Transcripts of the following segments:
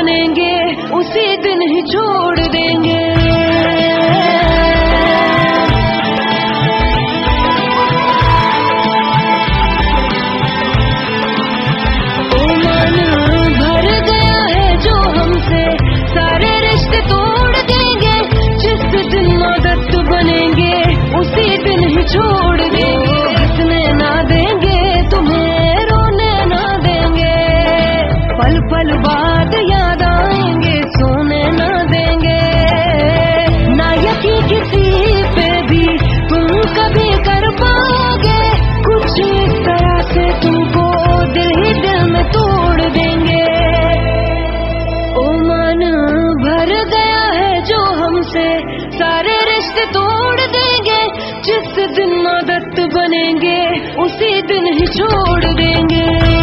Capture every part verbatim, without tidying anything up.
बनेंगे उसी दिन ही छोड़ देंगे। ओ मन भर गया है जो हमसे, सारे रिश्ते तोड़ देंगे। जिस दिन आदत बनेंगे उसी दिन ही छोड़ देंगे। हंसने ना देंगे तुम्हें, रोने ना देंगे, पल पल बाद याद आएंगे, सोने ना देंगे। ना यकीन किसी पे भी तुम कभी कर पाओगे, कुछ इस तरह से तुमको दिल ही दिल में तोड़ देंगे। ओ मन भर गया है जो हमसे, सारे रिश्ते तोड़ देंगे। जिस दिन आदत बनेंगे उसी दिन ही छोड़ देंगे।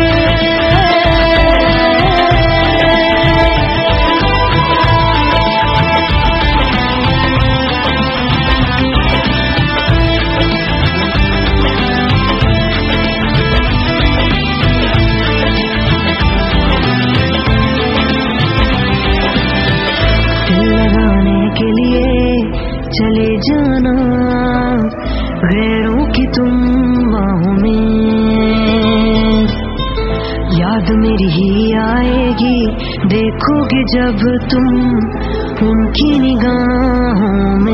के लिए चले जाना गैरों की तुम बाहों में, याद मेरी ही आएगी देखोगे जब तुम उनकी निगाहों में।